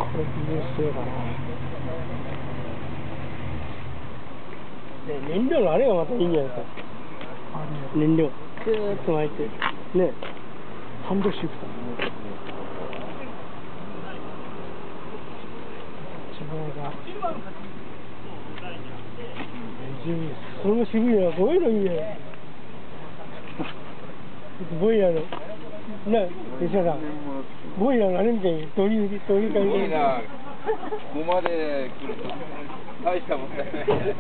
これ技術性だな。 燃料のあれがまたいいんじゃないですか。燃料ずーっと巻いてね。 ハンドシフト。内側がこれも渋いな。こういうのいいね。ボイラーのね、吉田さん、ボイラーのあれみたいに取り替えて。 ボイラーここまで来ると大したもんだよね。 すごい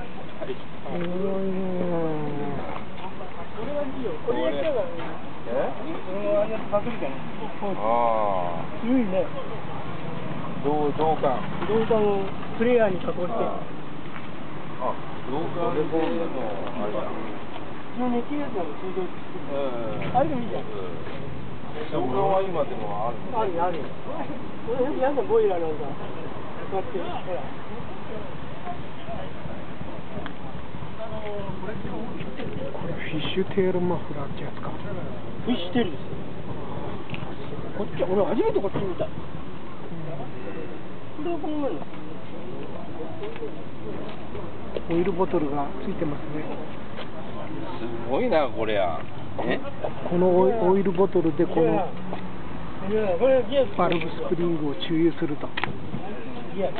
ね。 これはいいよ。これやったらそのあれパクリかね。 ああ。 強いね。 銅管をプレイヤーに加工して。 あ、銅管でこういうのあれだ。 一応ね、っていうやつなの、水道あれでもいいじゃん。 銅管は今でもある。 ある。これよくやんだボイラーなんか。こうやって、ほら。 これフィッシュテールマフラーってやつか。 フィッシュテールです。こっち、俺初めてこっち見た。これはこの前の。 オイルボトルがついてますね。 すごいなこれや。 このオイルボトルでこのバルブスプリングを注油すると。 いや。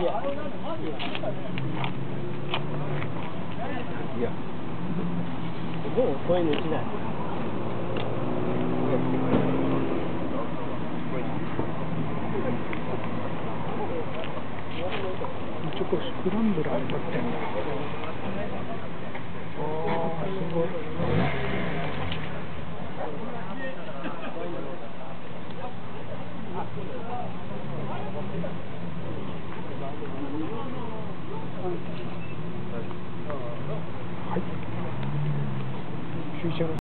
もうこういうのしない。 ちょっとスクランブラーになってるんだ。ああ、すごい。はい。